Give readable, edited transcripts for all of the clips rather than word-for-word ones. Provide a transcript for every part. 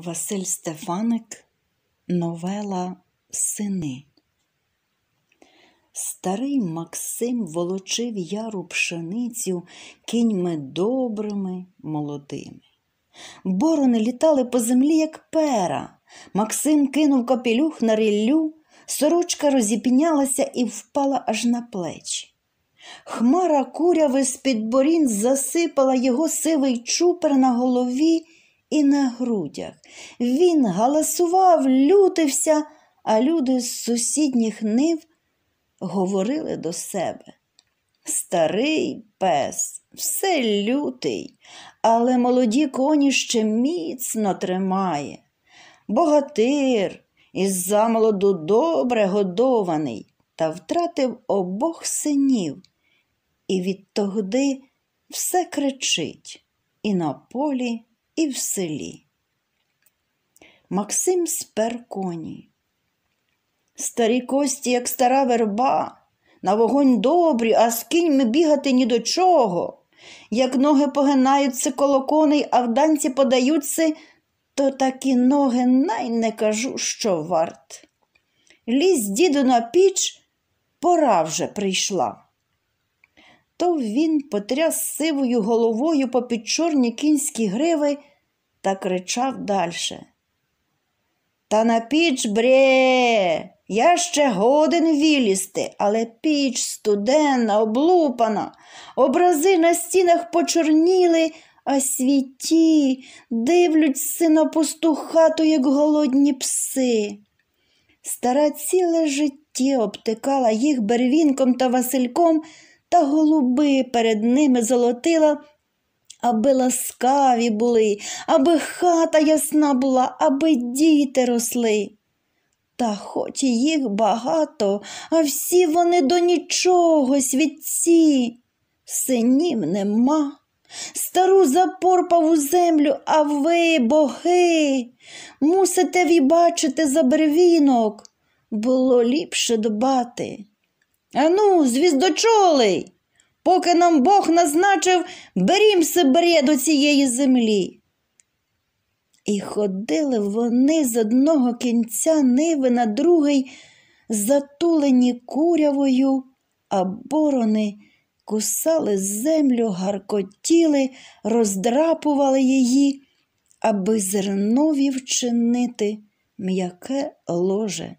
Василь Стефаник. Новела «Сини». Старий Максим волочив яру пшеницю кіньми добрими, молодими. Борони літали по землі, як пера. Максим кинув капелюх на ріллю, сорочка розіпнялася і впала аж на плечі. Хмара куряви з-під борін засипала його сивий чупер на голові і на грудях. Він галасував, лютився, а люди з сусідніх нив говорили до себе: старий пес, все лютий, але молоді коні ще міцно тримає. Богатир, із замолоду добре годований, та втратив обох синів. І відтогди все кричить і на полі, і в селі. Максим спер коні. Старі кості, як стара верба, на вогонь добрі, а з кіньми бігати ні до чого. Як ноги погинаються коло коней, а вданці подаються, то такі ноги най не кажу, що варт. Лізь, діду, на піч, пора вже прийшла. То він потряс сивою головою попід чорні кінські гриви та кричав дальше: «Та на піч бре! Я ще годен вилізти, але піч студенна, облупана, образи на стінах почорніли, а світі дивляться на пусту хату, як голодні пси». Стара ціле життя обтикала їх Бервінком та Васильком, та голуби перед ними золотила, аби ласкаві були, аби хата ясна була, аби діти росли. Та хоч і їх багато, а всі вони до нічого, світці. Синів нема. Стару запорпав у землю, а ви, боги, мусите вібачити за Бервінок. Було ліпше дбати. Ану, звіздочолий, поки нам Бог назначив, берімся бре до цієї землі. І ходили вони з одного кінця ниви на другий, затулені курявою, а борони кусали землю, гаркотіли, роздрапували її, аби зернові вчинити м'яке ложе.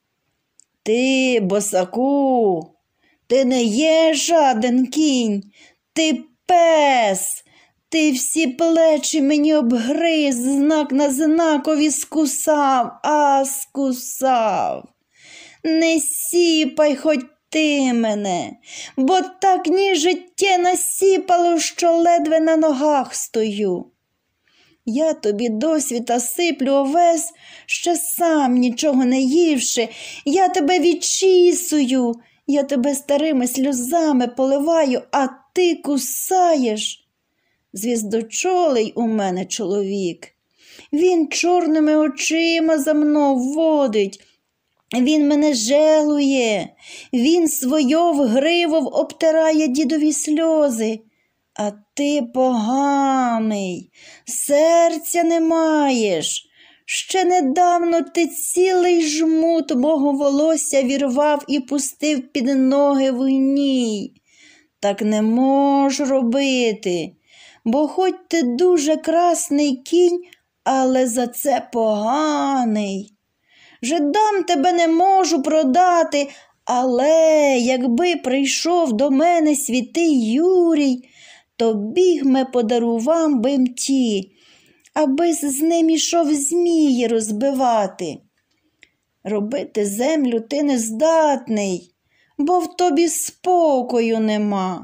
Ти, босаку, ти не є жаден кінь, ти пес, ти всі плечі мені обгриз, знак на знакові скусав, скусав. Не сіпай хоть ти мене, бо так ні життя насіпало, що ледве на ногах стою. Я тобі досвіта сиплю овес, ще сам нічого не ївши, я тебе відчісую, я тебе старими сльозами поливаю, а ти кусаєш. Звіздочолий у мене чоловік, він чорними очима за мною водить, він мене жалує, він свою вгривов обтирає дідові сльози. А ти поганий, серця не маєш. Ще недавно ти цілий жмут мого волосся вірвав і пустив під ноги війній. Так не можу робити, бо хоч ти дуже красний кінь, але за це поганий. Жидам тебе не можу продати, але якби прийшов до мене святий Юрій, то бігме подарував би ті, аби з ним ішов змії розбивати. Робити землю ти не здатний, бо в тобі спокою нема.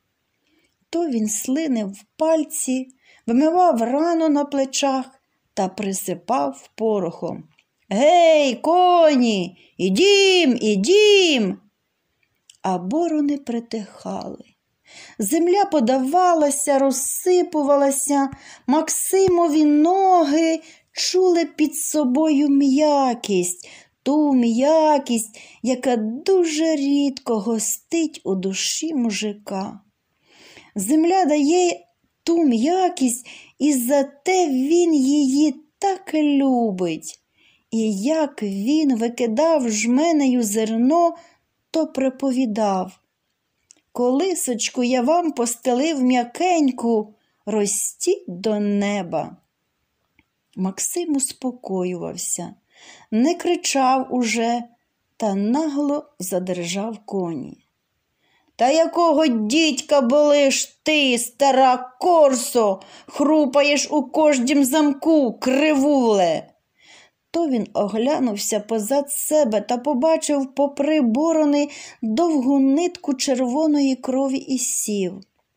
То він слинив пальці, вимивав рану на плечах та присипав порохом. Гей, коні, ідім, ідім! А борони притихали. Земля подавалася, розсипувалася, Максимові ноги чули під собою м'якість, ту м'якість, яка дуже рідко гостить у душі мужика. Земля дає ту м'якість, і зате він її так любить. І як він викидав жменею зерно, то приповідав: «Колисочку я вам постелив м'якеньку, ростіть до неба». Максим успокоювався, не кричав уже та нагло задержав коні. «Та якого дідька болиш ти, стара корсо, хрупаєш у кождім замку, кривуле?» То він оглянувся позад себе та побачив попри борони довгу нитку червоної крові і сів.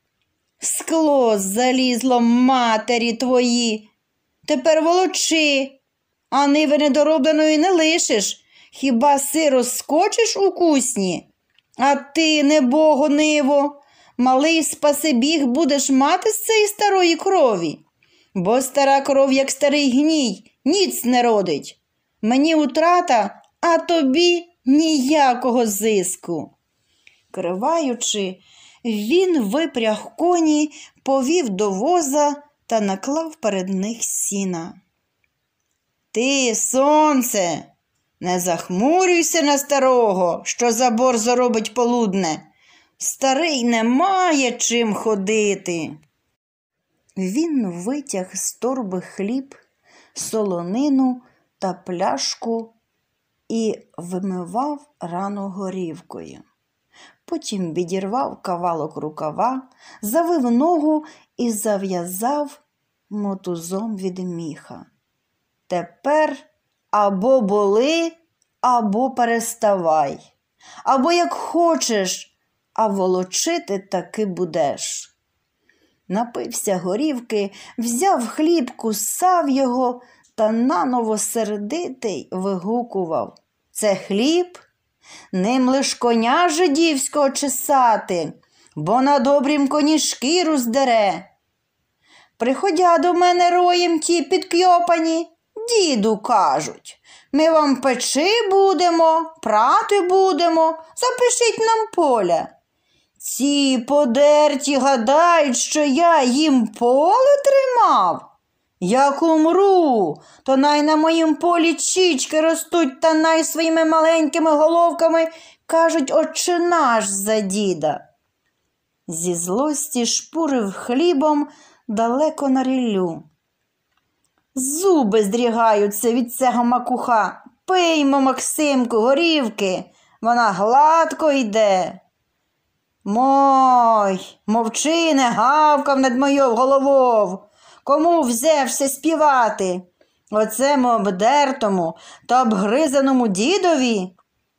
«Скло залізло, матері твої! Тепер волочи, а ниви недоробленої не лишиш, хіба сиро скочиш у кусні? А ти, небого ниво, малий спасибіг будеш мати з цієї старої крові, бо стара кров, як старий гній, ніц не родить. Мені утрата, а тобі ніякого зиску». Криваючи, він випряг коні, повів до воза та наклав перед них сіна. «Ти, сонце, не захмурюйся на старого, що за борзо робить полудне. Старий не має чим ходити». Він витяг з торби хліб, солонину та пляшку і вимивав рану горівкою. Потім відірвав кавалок рукава, завив ногу і зав'язав мотузом від міха. «Тепер або боли, або переставай, або як хочеш, а волочити таки будеш». Напився горівки, взяв хліб, кусав його та наново сердитий вигукував: «Це хліб? Ним лиш коня жидівського чесати, бо на добрім коні шкіру здере. Приходя до мене роєм ті підкьопані, діду кажуть: ми вам печи будемо, прати будемо, запишіть нам поля. Ці подерті гадають, що я їм поле тримав. Як умру, то най на моїм полі чічки ростуть та най своїми маленькими головками кажуть «Отче наш» за діда». Зі злості шпурив хлібом далеко на ріллю. Зуби здрігаються від цього макуха. Пиймо, Максимку, горівки, вона гладко йде. Мой, мовчи, не гавкав над мою головою. Кому взявся співати? Оцему обдертому та обгризаному дідові?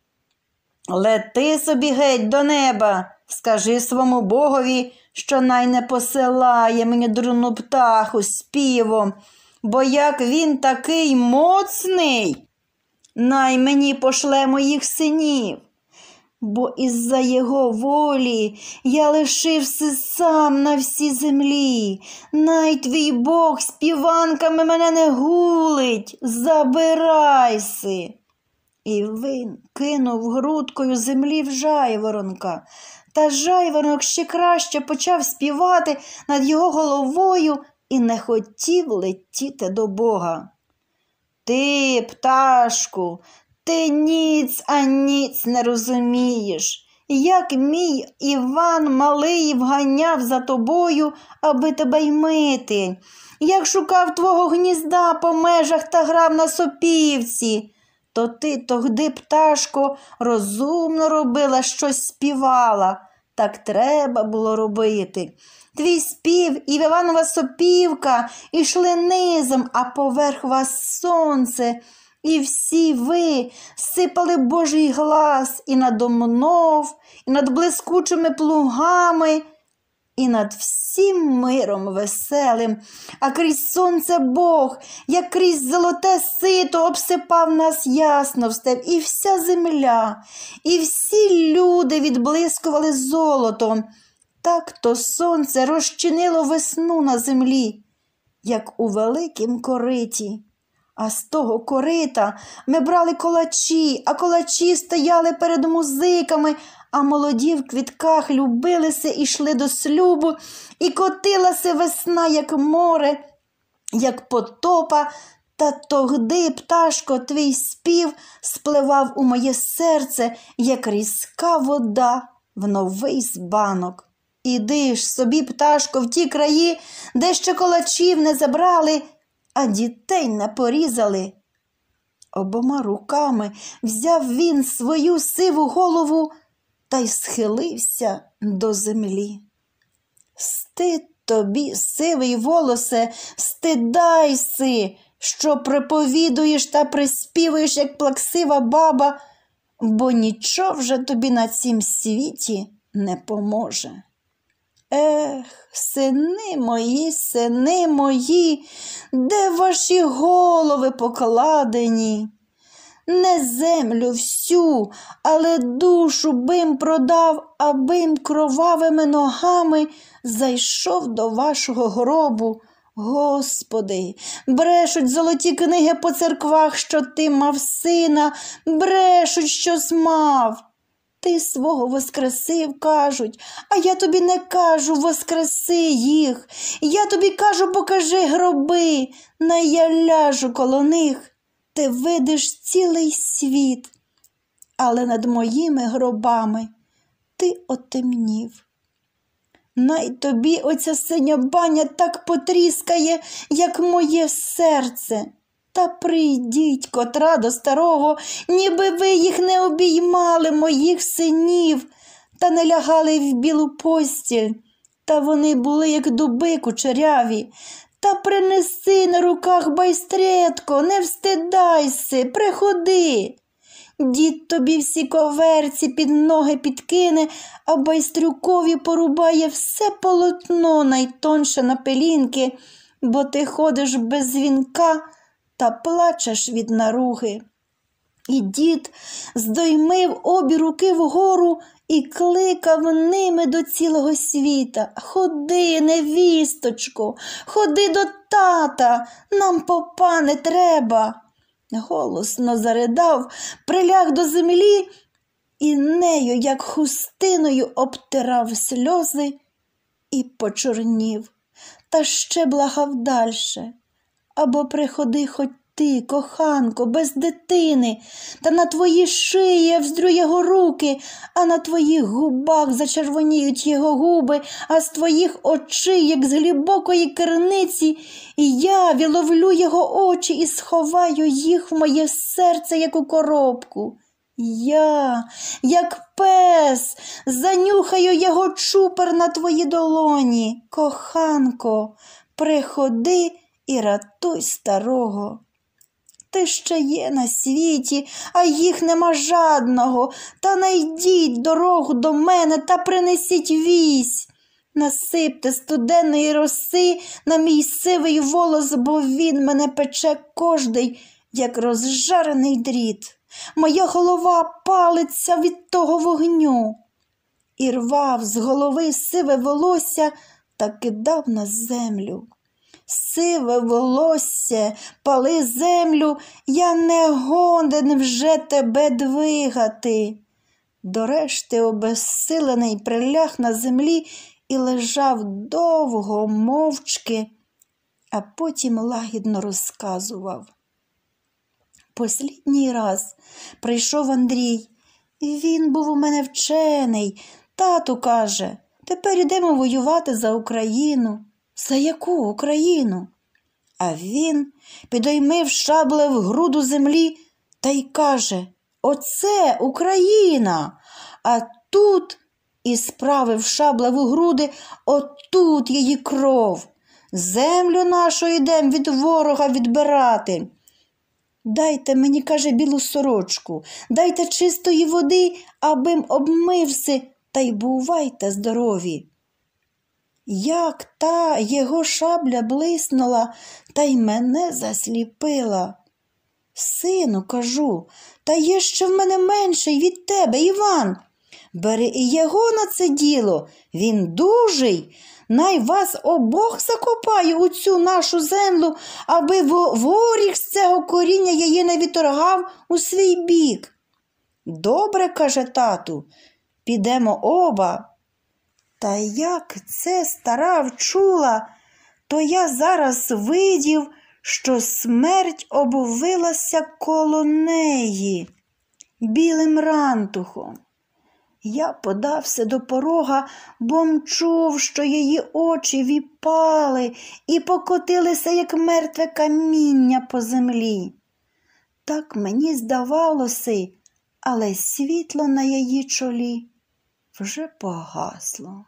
Лети собі геть до неба, скажи своєму богові, що най не посилає мені дурну птаху співом, бо як він такий моцний, най мені пошле моїх синів. Бо із-за його волі я лишився сам на всій землі. Най твій Бог співанками мене не гулить, забирайся. І він кинув грудкою землі в жайворонка, та жайворонок ще краще почав співати над його головою і не хотів летіти до Бога. Ти, пташку, ти ніц, а ніц не розумієш, як мій Іван малий вганяв за тобою, аби тебе й мити, як шукав твого гнізда по межах та грав на сопівці, то ти тогди, пташко, розумно робила, щось співала, так треба було робити. Твій спів і Іванова сопівка ішли низом, а поверх вас сонце, і всі ви сипали Божий глас і над Домнов, і над блискучими плугами, і над всім миром веселим. А крізь сонце Бог, як крізь золоте сито, обсипав нас ясновстев, і вся земля, і всі люди відблискували золотом. Так то сонце розчинило весну на землі, як у великім кориті. А з того корита ми брали колачі, а колачі стояли перед музиками, а молоді в квітках любилися і йшли до шлюбу, і котилася весна, як море, як потопа, Та тогди, пташко, твій спів спливав у моє серце, як різка вода в новий збанок. Іди ж собі, пташко, в ті краї, де ще колачів не забрали, а дітей не порізали. Обома руками взяв він свою сиву голову та й схилився до землі. Стид тобі, сивий волосе, стидайся, що приповідуєш та приспівуєш, як плаксива баба, бо нічого вже тобі на цім світі не поможе. Ех, сини мої, де ваші голови покладені? Не землю всю, але душу бим продав, абим кровавими ногами зайшов до вашого гробу. Господи, брешуть золоті книги по церквах, що ти мав сина, брешуть, щось мав. Ти свого воскресив, кажуть, а я тобі не кажу, воскреси їх. Я тобі кажу, покажи гроби, най я ляжу коло них. Ти видиш цілий світ, але над моїми гробами ти отемнів. Най тобі оця синя баня так потріскає, як моє серце. Та прийдіть, котра до старого, ніби ви їх не обіймали, моїх синів, та не лягали в білу постіль, та вони були, як дуби кучеряві. Та принеси на руках байстретко, не встидайся, приходи. Дід тобі всі коверці під ноги підкине, а байстрюкові порубає все полотно найтонше на пелінки, бо ти ходиш без вінка та плачеш від наруги. І дід здоймив обі руки вгору і кликав ними до цілого світа. Ходи, невісточко, ходи до тата, нам попа не треба. Голосно заридав, приляг до землі і нею, як хустиною, обтирав сльози і почорнів. Та ще благав дальше. Або приходи хоть ти, коханко, без дитини, та на твої шиї я вздрю його руки, а на твоїх губах зачервоніють його губи, а з твоїх очей, як з глибокої керниці, я віловлю його очі і сховаю їх в моє серце, як у коробку. Я, як пес, занюхаю його чупер на твої долоні. Коханко, приходи і ратуй старого. Ти ще є на світі, а їх нема жадного. Та найдіть дорогу до мене та принесіть вісь. Насипте студеної роси на мій сивий волос, бо він мене пече кожний, як розжарений дріт. Моя голова палиться від того вогню. І рвав з голови сиве волосся та кидав на землю. Сиве волосся, пали землю, я не годен вже тебе двигати. До решти обезсилений приляг на землі і лежав довго, мовчки, а потім лагідно розказував. Послідній раз прийшов Андрій. Він був у мене вчений. Тату каже, тепер ідемо воювати за Україну. За яку Україну? А він підоймив шабле в груду землі та й каже, оце Україна, а тут, і справив шабле в груди, отут її кров. Землю нашу йдем від ворога відбирати. Дайте мені, каже, білу сорочку, дайте чистої води, абим обмився, та й бувайте здорові. Як та його шабля блиснула, та й мене засліпила. Сину, кажу, та є ще в мене менший від тебе, Іван. Бери і його на це діло, він дужий. Най вас обох закопає у цю нашу землю, аби воріг з цього коріння її не відторгав у свій бік. Добре, каже тату, підемо оба. Та як це стара вчула, то я зараз видів, що смерть обвилася коло неї білим рантухом. Я подався до порога, бо мчув, що її очі віпали і покотилися, як мертве каміння по землі. Так мені здавалося, але світло на її чолі вже погасло.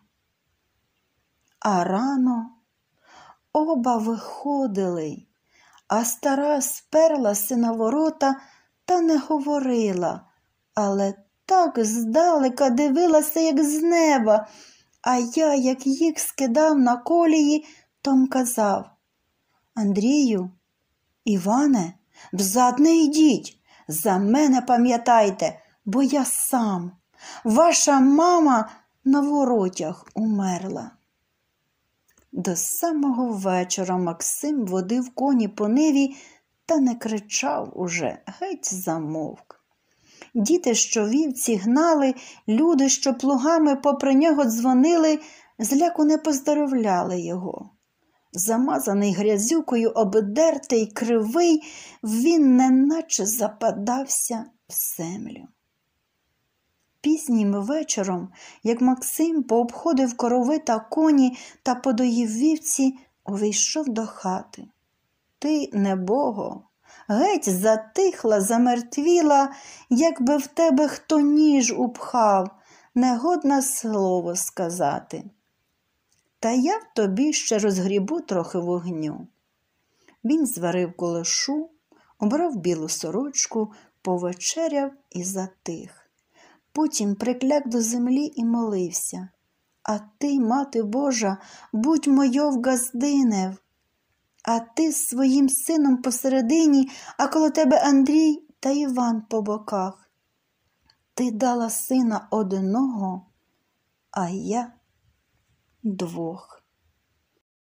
А рано оба виходили, а стара сперлася на ворота та не говорила, але так здалека дивилася, як з неба, а я, як їх скидав на колії, том казав: «Андрію, Іване, взад не йдіть, за мене пам'ятайте, бо я сам. Ваша мама на воротях умерла». До самого вечора Максим водив коні по ниві та не кричав уже, геть замовк. Діти, що вівці гнали, люди, що плугами попри нього дзвонили, зляку не поздоровляли його. Замазаний грязюкою, обдертий, кривий, він неначе западався в землю. Пізнім вечором, як Максим пообходив корови та коні та подоїв вівці, увійшов до хати. Ти, небого, геть затихла, замертвіла, якби в тебе хто ніж упхав, негодна слово сказати. Та я в тобі ще розгрібу трохи вогню. Він зварив кулешу, обрав білу сорочку, повечеряв і затих. Потім прикляк до землі і молився: «А ти, Мати Божа, будь мойов газдинев, а ти з своїм сином посередині, а коло тебе Андрій та Іван по боках. Ти дала сина одного, а я двох».